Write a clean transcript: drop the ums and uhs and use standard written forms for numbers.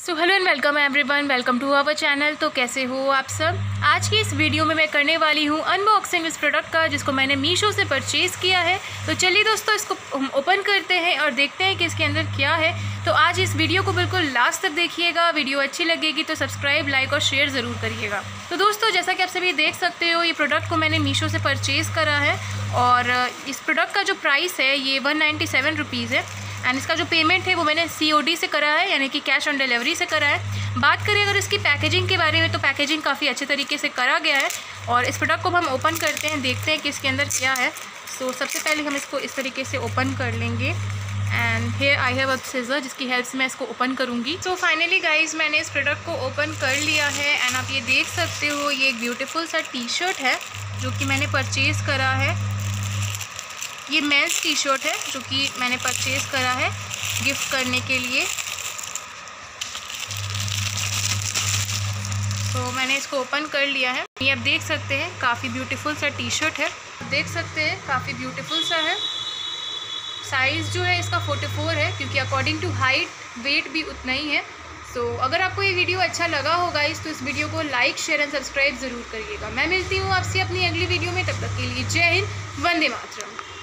So hello and welcome everyone, welcome to our channel. तो कैसे हो आप सब। आज की इस वीडियो में मैं करने वाली हूँ अनबॉक्सिंग इस प्रोडक्ट का, जिसको मैंने मीशो से परचेज़ किया है। तो चलिए दोस्तों, इसको हम ओपन करते हैं और देखते हैं कि इसके अंदर क्या है। तो आज इस वीडियो को बिल्कुल लास्ट तक देखिएगा। वीडियो अच्छी लगेगी तो सब्सक्राइब, लाइक और शेयर ज़रूर करिएगा। तो दोस्तों, जैसा कि आप सभी देख सकते हो, ये प्रोडक्ट को मैंने मीशो से परचेज़ करा है और इस प्रोडक्ट का जो प्राइस है ये 197 रुपीज़ है। एंड इसका जो पेमेंट है वो मैंने COD से करा है, यानी कि कैश ऑन डिलीवरी से करा है। बात करें अगर इसकी पैकेजिंग के बारे में, तो पैकेजिंग काफ़ी अच्छे तरीके से करा गया है। और इस प्रोडक्ट को हम ओपन करते हैं, देखते हैं कि इसके अंदर क्या है। सो सबसे पहले हम इसको इस तरीके से ओपन कर लेंगे। And here I have a scissor, जिसकी हेल्प से मैं इसको ओपन करूँगी। सो फाइनली गाइज, मैंने इस प्रोडक्ट को ओपन कर लिया है। एंड आप ये देख सकते हो, ये एक ब्यूटीफुल सा टी-शर्ट है जो कि मैंने परचेज़ करा है। ये मेंस टी-शर्ट है जो कि मैंने परचेज़ करा है गिफ्ट करने के लिए। तो मैंने इसको ओपन कर लिया है। ये आप देख सकते हैं, काफ़ी ब्यूटीफुल सा टी-शर्ट है। देख सकते हैं, काफ़ी ब्यूटीफुल सा है। साइज़ जो है इसका 44 है, क्योंकि अकॉर्डिंग टू हाइट वेट भी उतना ही है। तो अगर आपको ये वीडियो अच्छा लगा होगा तो इस वीडियो को लाइक, शेयर एंड सब्सक्राइब ज़रूर करिएगा। मैं मिलती हूँ आपसे अपनी अगली वीडियो में। तब तक के लिए जय हिंद, वंदे मातरम।